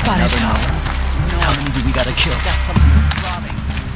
spot a tower. How many do we gotta kill? She's got something throbbing.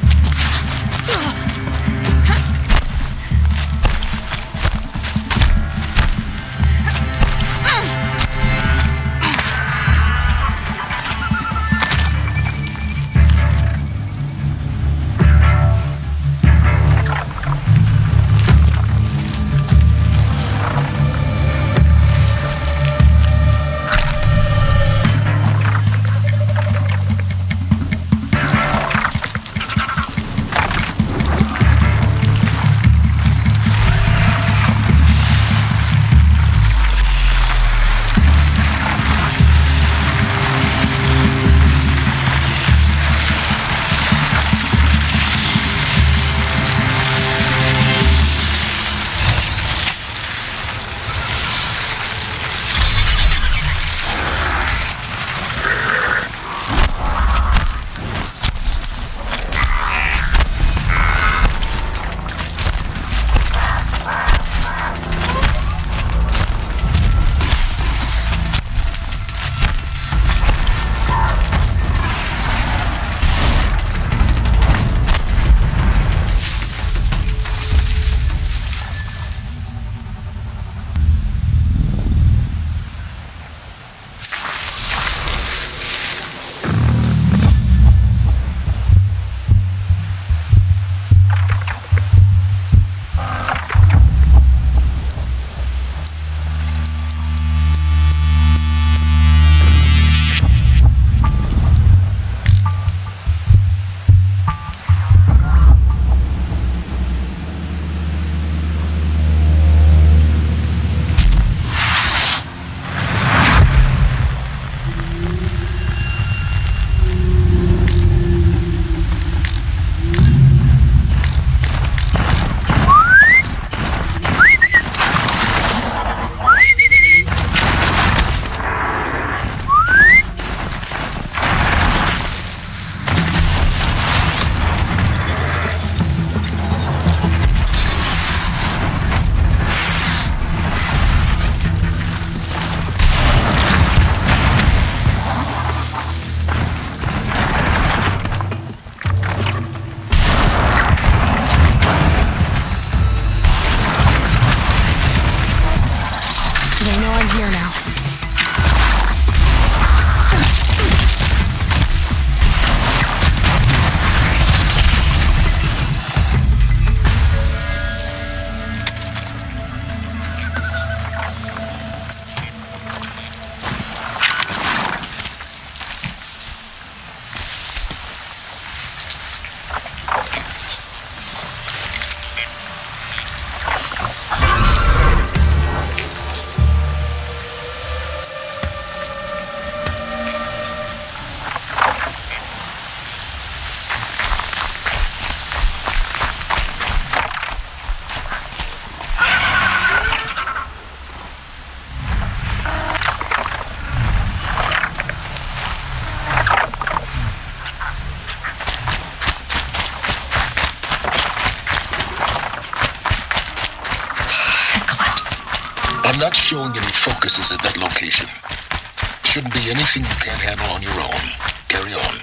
I'm not showing any focuses at that location. Shouldn't be anything you can't handle on your own. Carry on.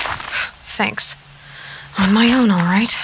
Thanks. On my own, all right.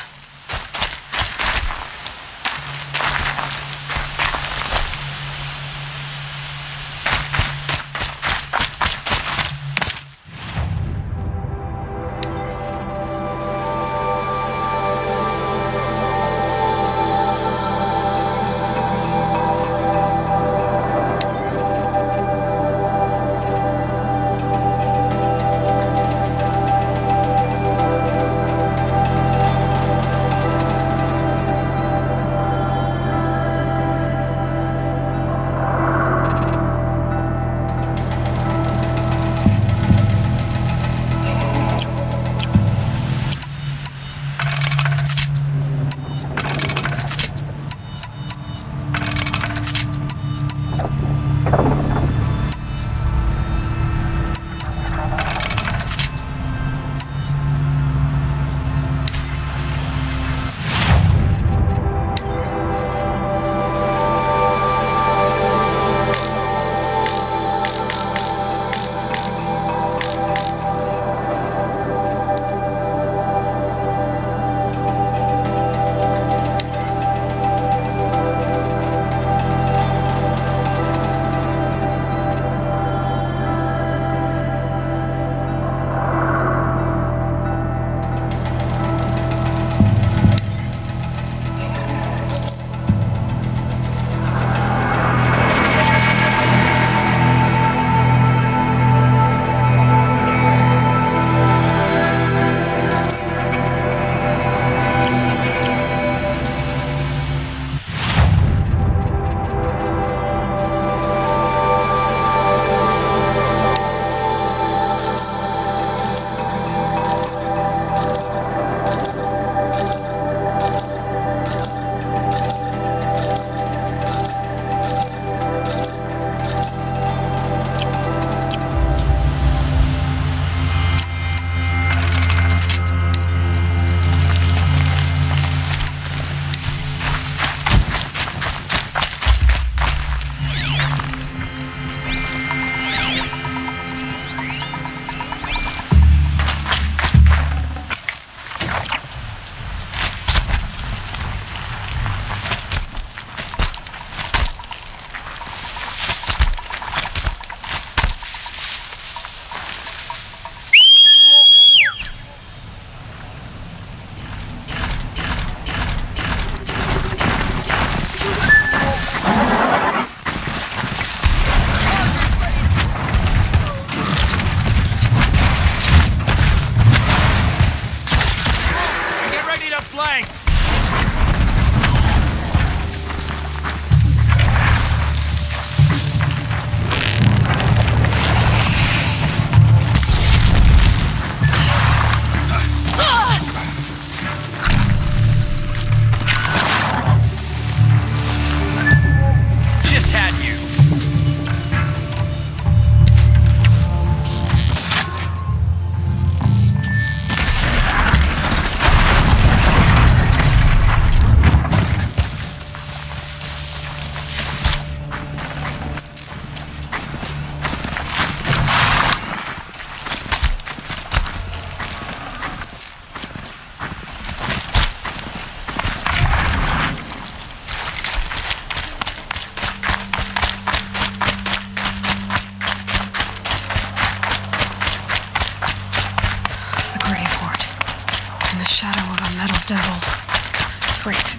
devil. Great.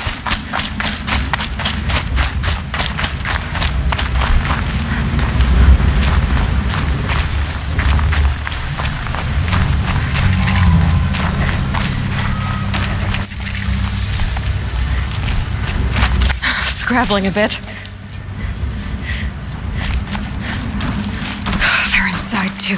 Scrabbling a bit. They're inside too.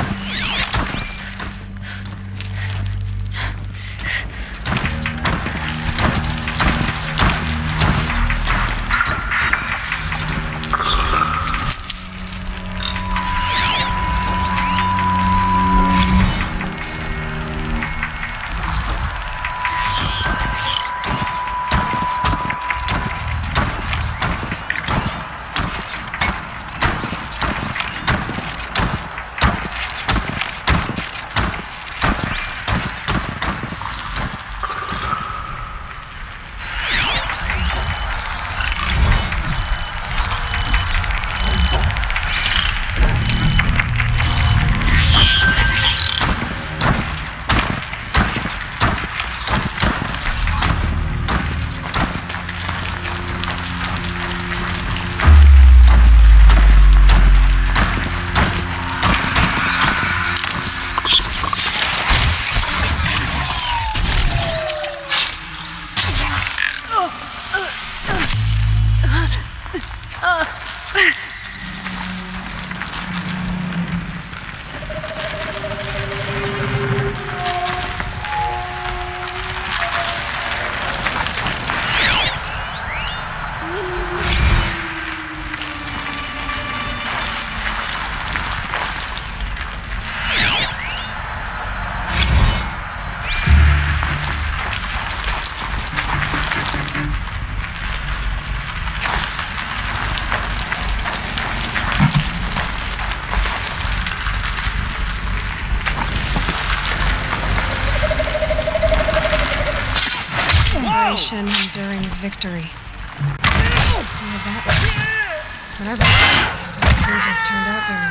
Enduring victory. Yeah, that, whatever it is, doesn't seem to have turned out very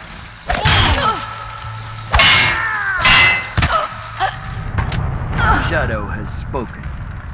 The shadow has spoken.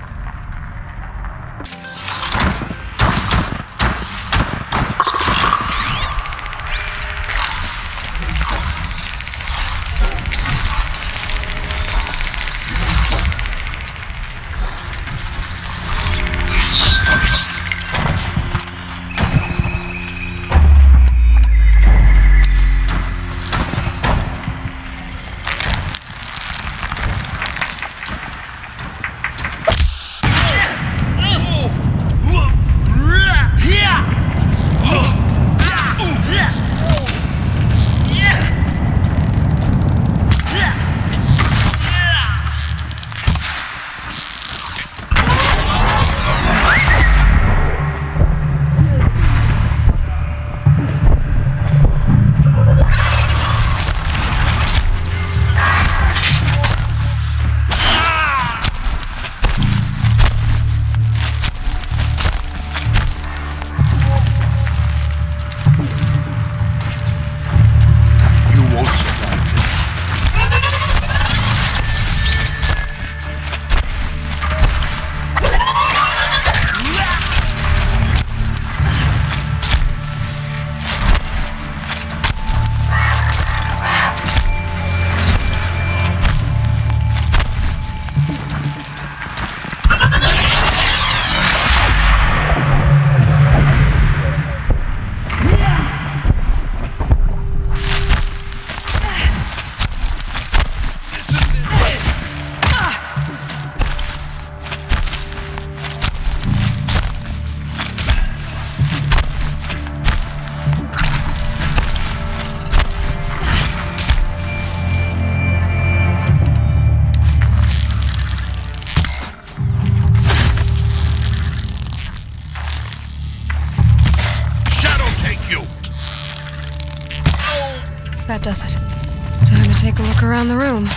That does it. Time to take a look around the room.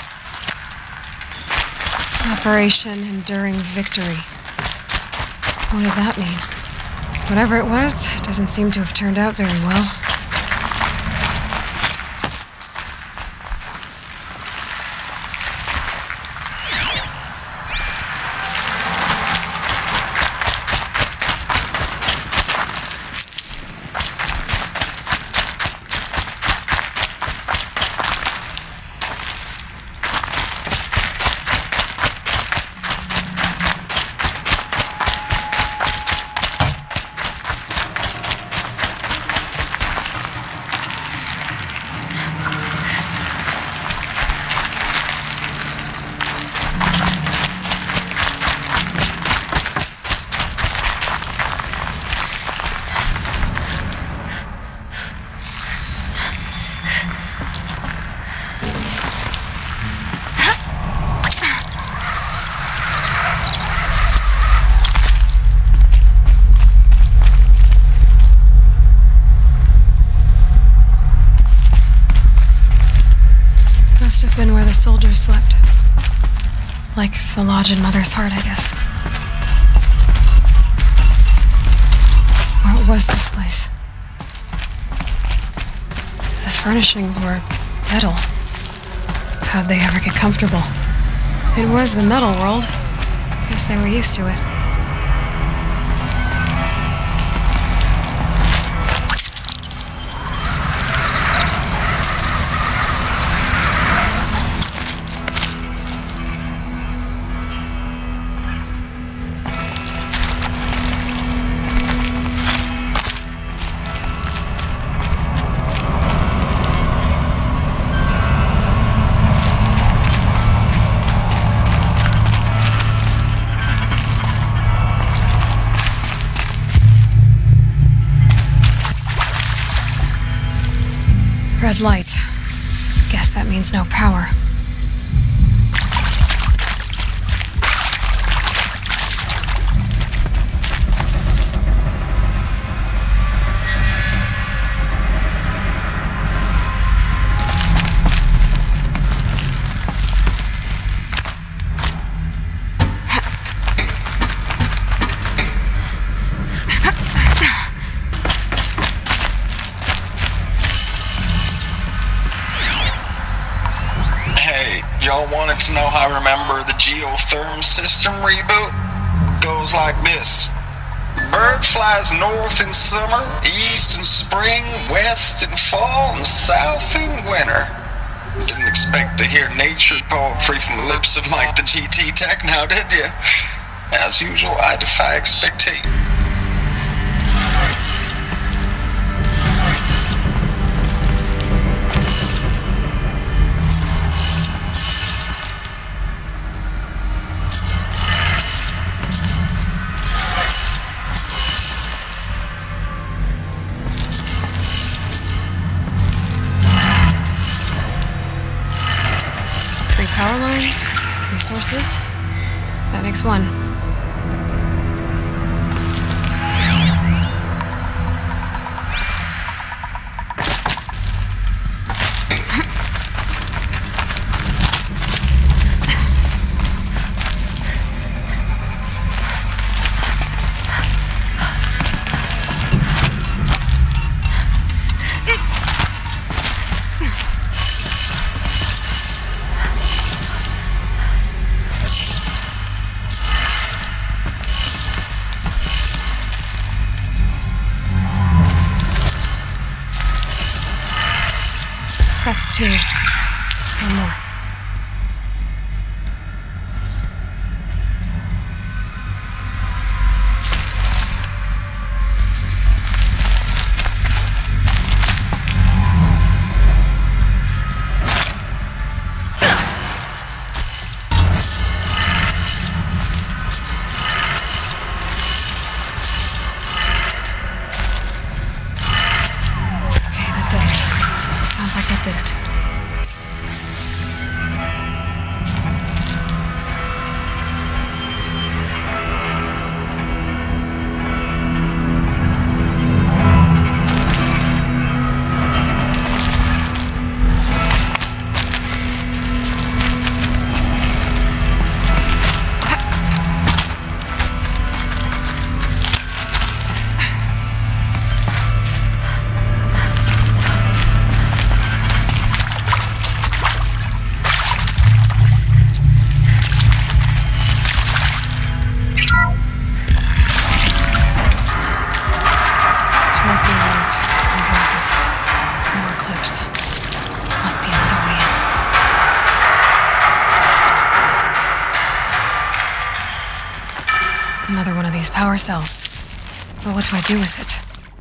Operation Enduring Victory. What did that mean? Whatever it was, it doesn't seem to have turned out very well. Must have been where the soldiers slept. Like the lodge in Mother's Heart, I guess. What was this place? The furnishings were metal. How'd they ever get comfortable? It was the metal world. Guess they were used to it. Red light. Guess that means no power. Y'all wanted to know how I remember the geotherm system reboot? Goes like this. Bird flies north in summer, east in spring, west in fall, and south in winter. Didn't expect to hear nature poetry from the lips of Mike the GT Tech now, did you? As usual, I defy expectation. Power lines, 3 sources. That makes 1. Another one of these power cells. But what do I do with it?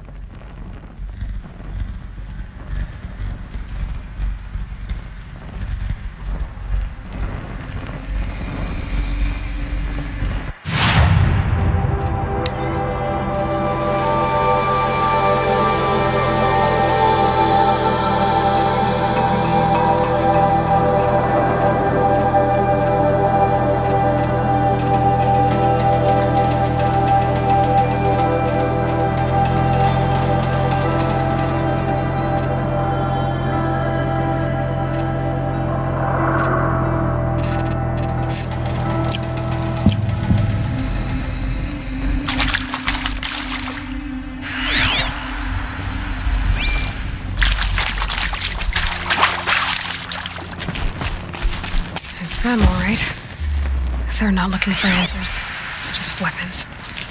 Them, all right. They're not looking for answers, just weapons.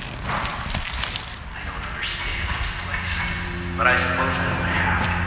I don't understand this place, but I suppose I don't have to.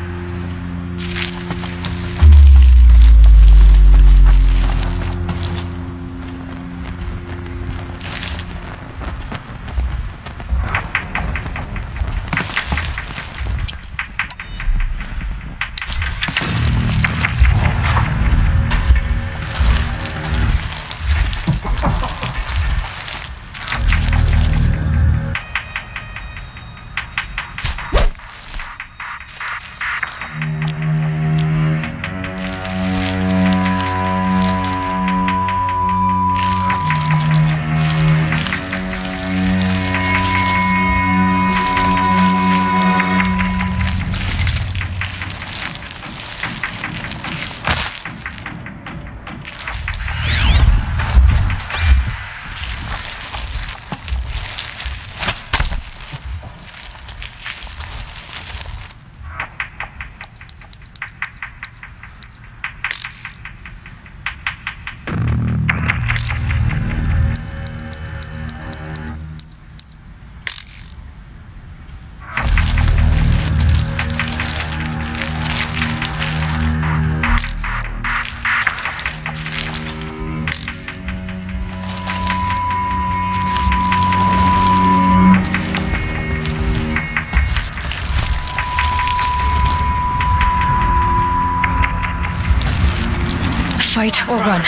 Fight or run.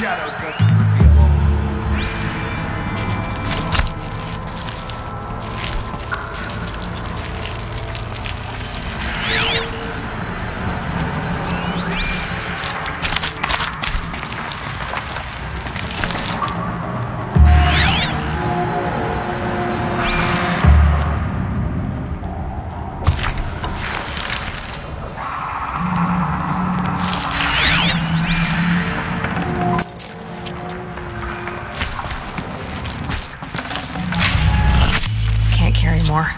shadow doesn't reveal all. Can't carry more.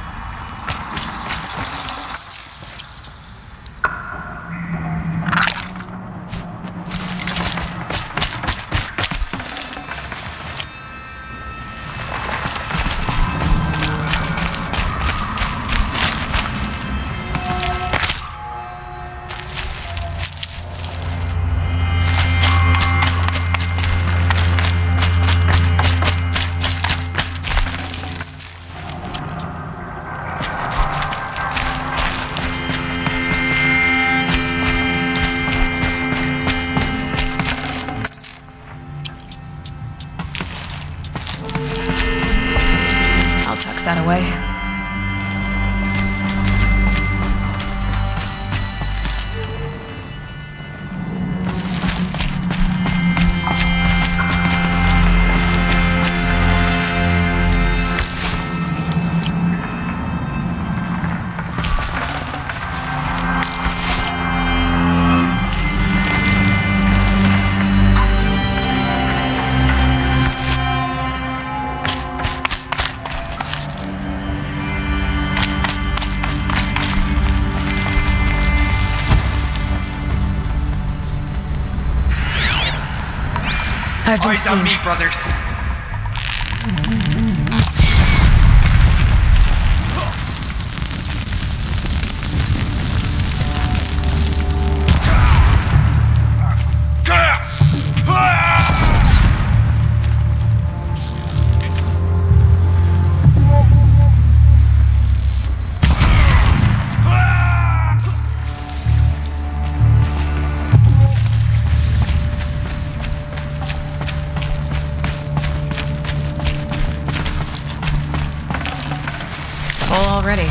I'll tuck that away. I've been Eyes on seen. me, brothers. Full already.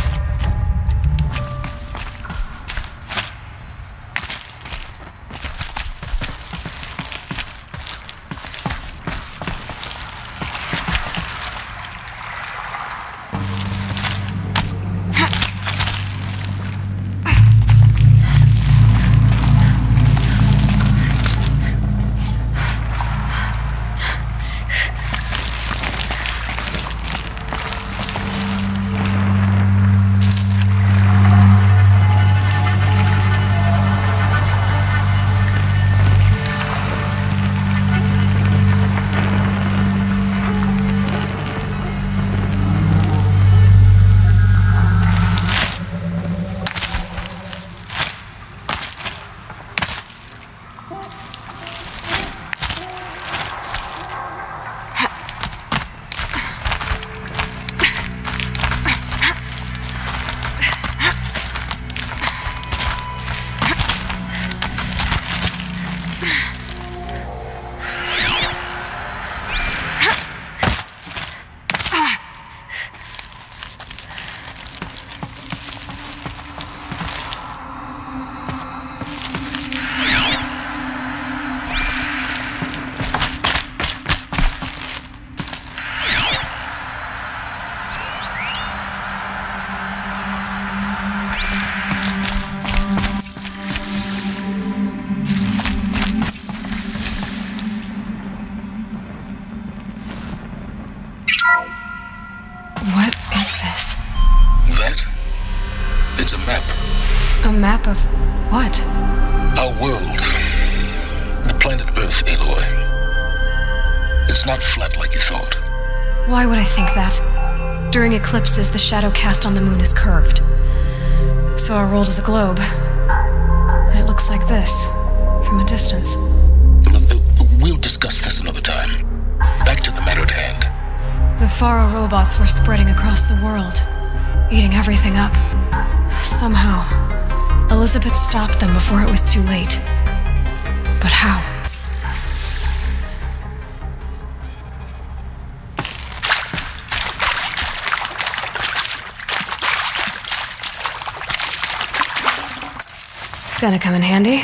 What is this? That? It's a map. A map of what? Our world. The planet Earth, Aloy. It's not flat like you thought. Why would I think that? During eclipses, the shadow cast on the moon is curved. So our world is a globe. And it looks like this, from a distance. We'll discuss this another time. Back to the matter at hand. The Faro robots were spreading across the world, eating everything up. Somehow, Elizabeth stopped them before it was too late. But how? Gonna come in handy.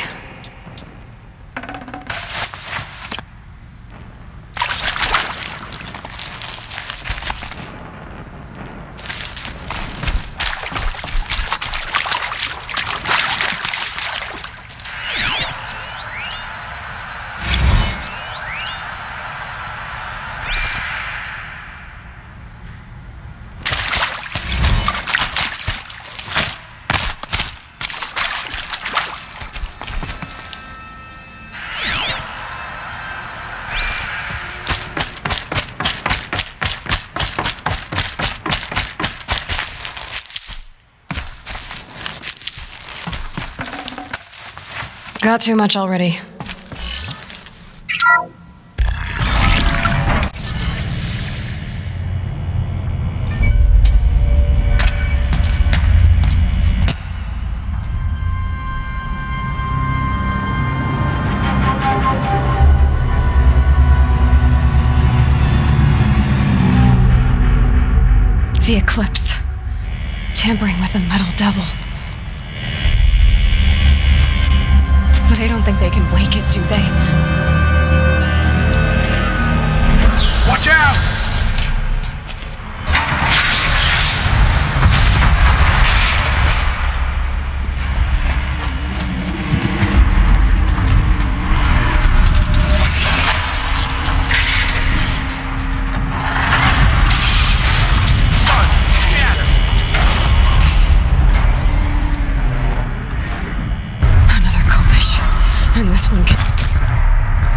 Got too much already. The Eclipse. Tampering with the Metal Devil. But I don't think they can wake it, do they? Watch out! And this one can...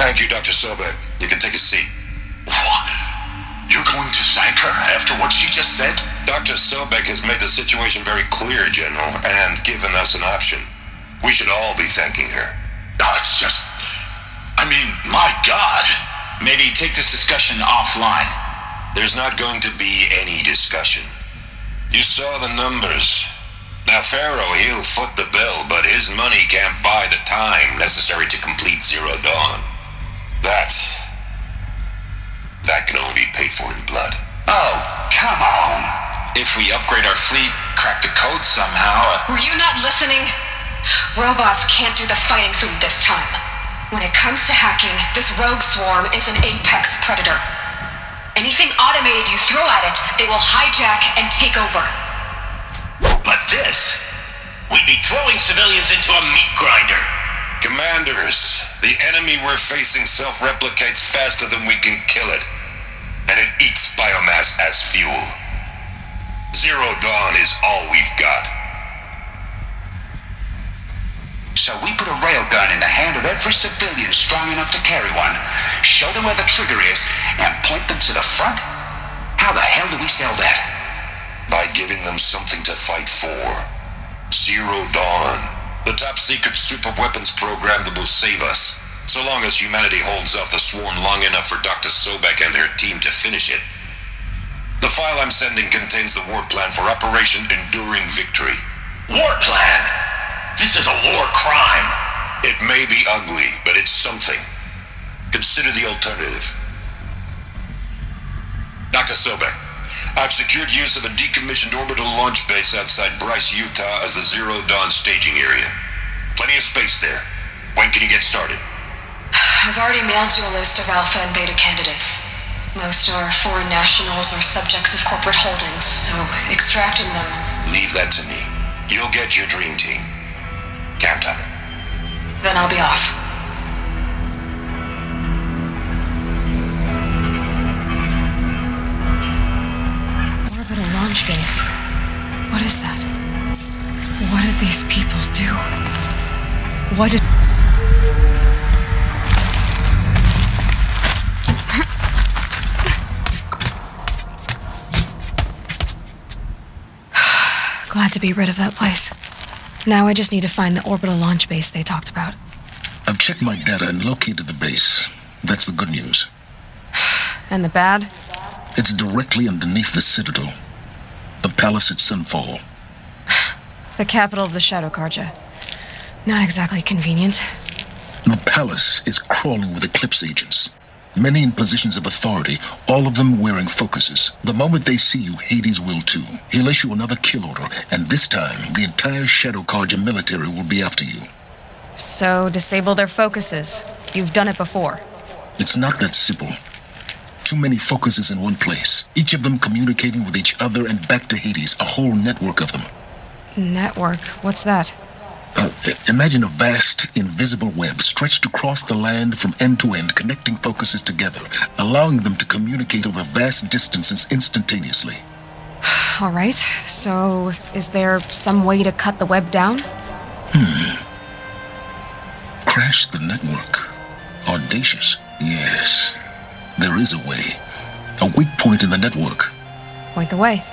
Thank you, Dr. Sobek. You can take a seat. What? You're going to thank her after what she just said? Dr. Sobek has made the situation very clear, General, and given us an option. We should all be thanking her. Oh, it's just... I mean, my God. Maybe take this discussion offline. There's not going to be any discussion. You saw the numbers. Now, Pharaoh, he'll foot the bill, but his money can't buy the time necessary to complete Zero Dawn. That can only be paid for in blood. Oh, come on. If we upgrade our fleet, crack the code somehow... Were you not listening? Robots can't do the fighting for you this time. When it comes to hacking, this rogue swarm is an apex predator. Anything automated you throw at it, they will hijack and take over. But this... We'd be throwing civilians into a meat grinder. Commanders, the enemy we're facing self-replicates faster than we can kill it. And it eats biomass as fuel. Zero Dawn is all we've got. So we put a railgun in the hand of every civilian strong enough to carry one, show them where the trigger is, and point them to the front? How the hell do we sell that? By giving them something to fight for. Zero Dawn. The top-secret super-weapons program that will save us. So long as humanity holds off the swarm long enough for Dr. Sobek and her team to finish it. The file I'm sending contains the war plan for Operation Enduring Victory. War plan? This is a war crime. It may be ugly, but it's something. Consider the alternative. Dr. Sobek, I've secured use of a decommissioned orbital launch base outside Bryce, Utah as the Zero Dawn staging area. Plenty of space there. When can you get started? I've already mailed you a list of alpha and beta candidates. Most are foreign nationals or subjects of corporate holdings, so extracting them... Leave that to me. You'll get your dream team. Count on it. Then I'll be off. Orbital launch base. What is that? What did these people do? What did... Glad to be rid of that place. Now I just need to find the orbital launch base they talked about. I've checked my data and located the base. That's the good news. And the bad? It's directly underneath the Citadel. The palace at Sunfall. The capital of the Shadow Carja. Not exactly convenient. The palace is crawling with Eclipse agents. Many in positions of authority, all of them wearing focuses. The moment they see you, Hades will too. He'll issue another kill order, and this time, the entire Shadow Carja military will be after you. So, disable their focuses. You've done it before. It's not that simple. Too many focuses in one place, each of them communicating with each other and back to Hades, a whole network of them. Network? What's that? Imagine a vast, invisible web stretched across the land from end to end, connecting focuses together, allowing them to communicate over vast distances instantaneously. All right, so is there some way to cut the web down? Crash the network. Audacious. Yes, there is a way. A weak point in the network. Point the way.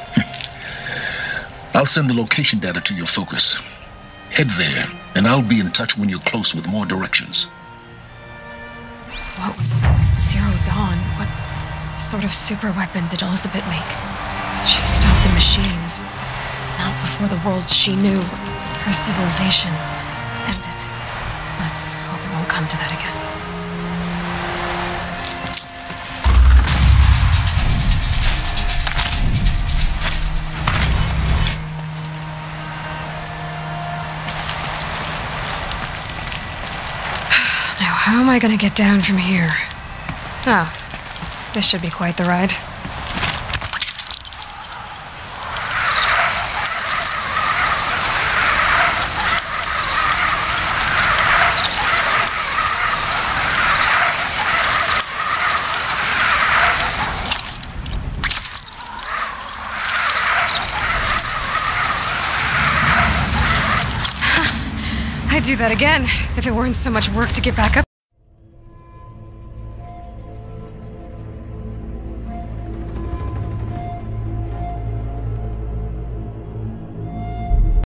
I'll send the location data to your focus. Head there, and I'll be in touch when you're close with more directions. What was Zero Dawn? What sort of super weapon did Elizabeth make? She stopped the machines. Not before the world she knew, her civilization, ended. Let's hope it won't come to that again. How am I gonna get down from here? Oh, this should be quite the ride. I'd do that again if it weren't so much work to get back up.